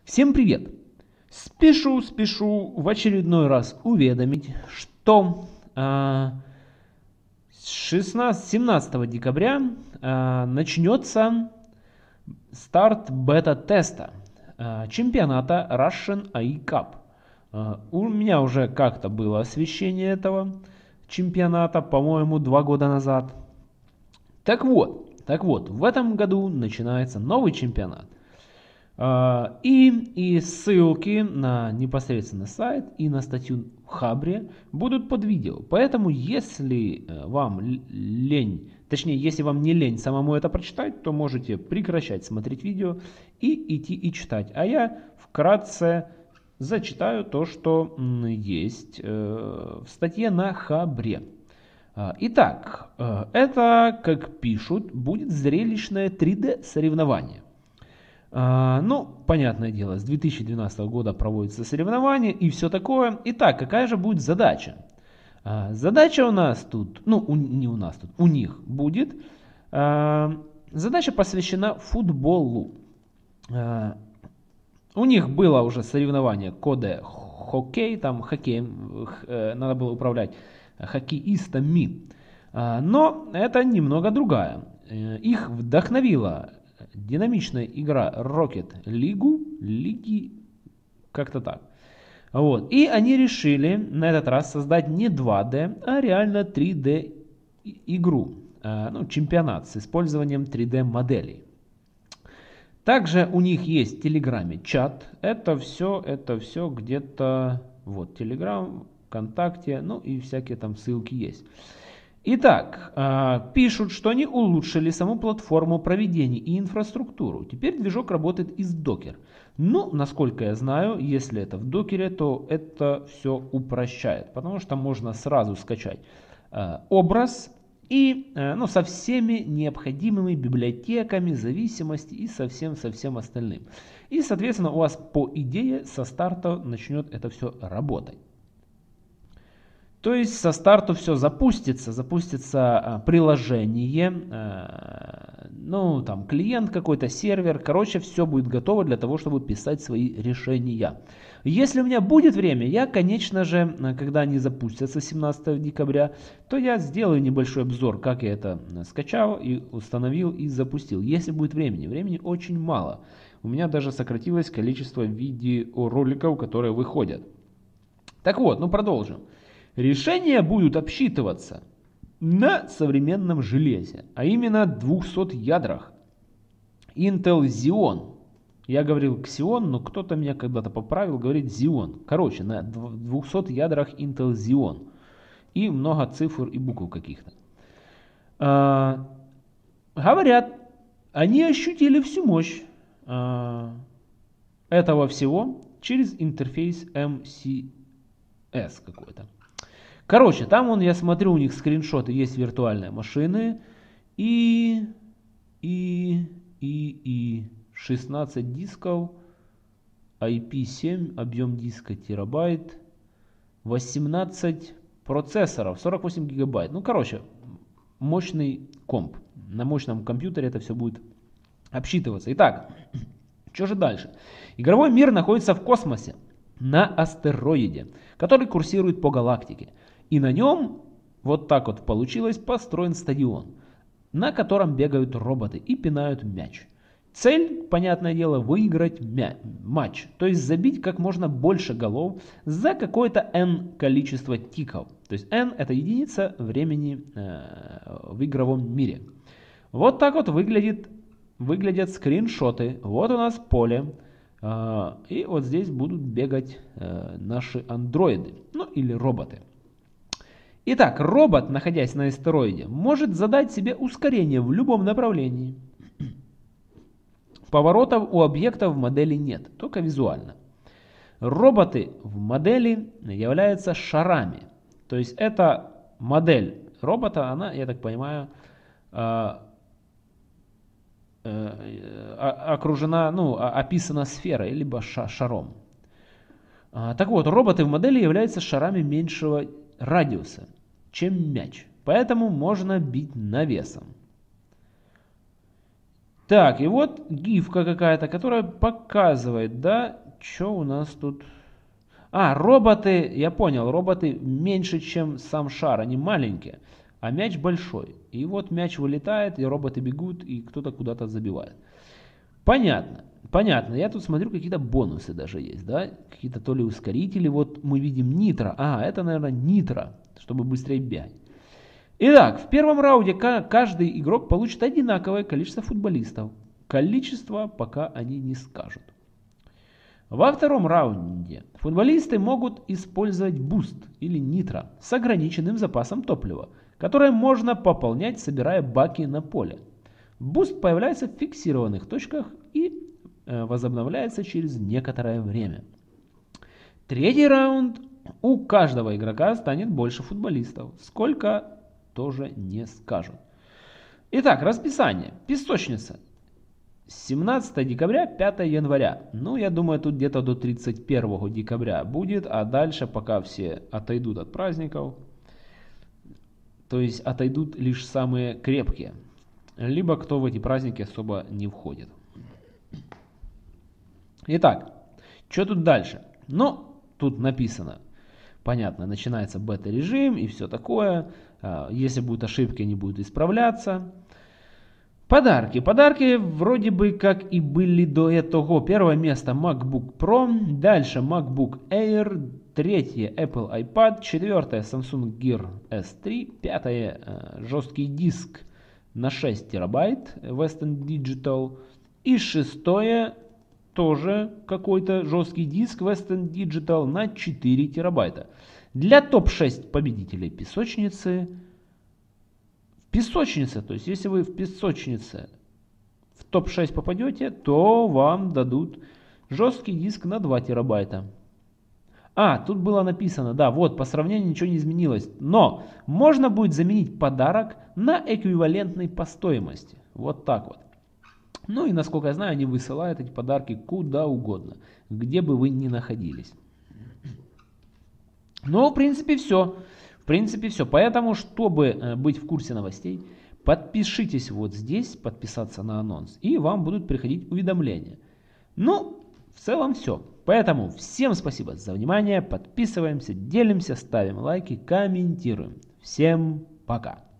Всем привет! Спешу в очередной раз уведомить, что 17 декабря начнется старт бета-теста чемпионата Russian AI Cup. У меня уже как-то было освещение этого чемпионата, по-моему, 2 года назад. Так вот, в этом году начинается новый чемпионат. И ссылки на непосредственно сайт и на статью в Хабре будут под видео. Поэтому, если вам лень, точнее, если вам не лень самому это прочитать, то можете прекращать смотреть видео и идти и читать. А я вкратце зачитаю то, что есть в статье на Хабре. Итак, это, как пишут, будет зрелищное 3D соревнование. Ну, понятное дело, с 2012 года проводятся соревнования и все такое. Итак, какая же будет задача? Задача у нас тут, не у нас тут, у них будет. Задача посвящена футболу. У них было уже соревнование коде хоккей, там хоккеем надо было управлять хоккеистами. Но это немного другая. Их вдохновила динамичная игра Rocket League, как-то так. Вот. И они решили на этот раз создать не 2D, а реально 3D игру. Чемпионат с использованием 3D моделей. Также у них есть в Телеграме чат. Это все где-то, вот, Телеграм, ВКонтакте, и всякие там ссылки есть. Итак, пишут, что они улучшили саму платформу проведения и инфраструктуру. Теперь движок работает из Docker. Насколько я знаю, если это в докере, то это все упрощает. Потому что можно сразу скачать образ и со всеми необходимыми библиотеками, зависимости и со всем остальным. И, соответственно, у вас по идее со старта начнет это все работать. То есть со старта все запустится приложение, там клиент какой-то, сервер, короче, все будет готово для того, чтобы писать свои решения. Если у меня будет время, я, конечно же, когда они запустятся 17 декабря, то я сделаю небольшой обзор, как я это скачал и установил и запустил. Если будет времени очень мало. У меня даже сократилось количество видеороликов, которые выходят. Так вот, продолжим. Решения будут обсчитываться на современном железе, а именно 200 ядрах Intel Xeon. Я говорил Xeon, но кто-то меня когда-то поправил, говорит Xeon. Короче, на 200 ядрах Intel Xeon. И много цифр и букв каких-то. Говорят, они ощутили всю мощь этого всего через интерфейс MCS какой-то. Короче, там я смотрю, у них скриншоты, есть виртуальные машины и 16 дисков, IP7, объем диска терабайт, 18 процессоров, 48 гигабайт. Мощный комп. На мощном компьютере это все будет обсчитываться. Итак, что же дальше? Игровой мир находится в космосе, на астероиде, который курсирует по галактике. И на нем, вот так вот получилось, построен стадион, на котором бегают роботы и пинают мяч. Цель, понятное дело, выиграть матч, то есть забить как можно больше голов за какое-то n количество тиков. То есть n это единица времени в игровом мире. Вот так вот выглядят скриншоты. Вот у нас поле. И вот здесь будут бегать наши андроиды, или роботы. Итак, робот, находясь на астероиде, может задать себе ускорение в любом направлении. Поворотов у объектов в модели нет, только визуально. Роботы в модели являются шарами. То есть эта модель робота, она, я так понимаю, окружена, описана сферой, либо шаром. Так вот, роботы в модели являются шарами меньшего радиуса, чем мяч. Поэтому можно бить навесом. Так, и вот гифка какая-то, которая показывает, да, что у нас тут. А, роботы, я понял, роботы меньше, чем сам шар, они маленькие, а мяч большой. И вот мяч вылетает, и роботы бегут, и кто-то куда-то забивает. Понятно, понятно. Я тут смотрю, какие-то бонусы даже есть, да? Какие-то то ли ускорители. Вот мы видим нитро. А, это, наверное, нитро, чтобы быстрее бегать. Итак, в первом раунде каждый игрок получит одинаковое количество футболистов. Количество пока они не скажут. Во втором раунде футболисты могут использовать буст или нитро с ограниченным запасом топлива, которое можно пополнять, собирая баки на поле. Буст появляется в фиксированных точках и возобновляется через некоторое время. Третий раунд. У каждого игрока станет больше футболистов. Сколько, тоже не скажут. Итак, расписание. Песочница. 17 декабря, 5 января. Ну, я думаю, тут где-то до 31 декабря будет, а дальше, пока все отойдут от праздников, то есть отойдут лишь самые крепкие, либо кто в эти праздники особо не входит. Итак, что тут дальше? Ну, тут написано, понятно, начинается бета-режим и все такое. Если будут ошибки, они будут исправляться. Подарки. Подарки вроде бы как и были до этого. Первое место MacBook Pro, дальше MacBook Air, третье Apple iPad, четвертое Samsung Gear S3, пятое жесткий диск на 6 терабайт Western Digital и шестое тоже какой-то жесткий диск Western Digital на 4 терабайта. Для топ-6 победителей песочницы. Песочница, то есть если вы в песочнице в топ-6 попадете, то вам дадут жесткий диск на 2 терабайта. А, тут было написано, да, вот по сравнению ничего не изменилось, но можно будет заменить подарок на эквивалентный по стоимости. Вот так вот. Ну и насколько я знаю, они высылают эти подарки куда угодно, где бы вы ни находились. Ну, в принципе, все. В принципе, все. Поэтому, чтобы быть в курсе новостей, подпишитесь вот здесь, подписаться на анонс, и вам будут приходить уведомления. Ну, в целом все. Поэтому всем спасибо за внимание, подписываемся, делимся, ставим лайки, комментируем. Всем пока.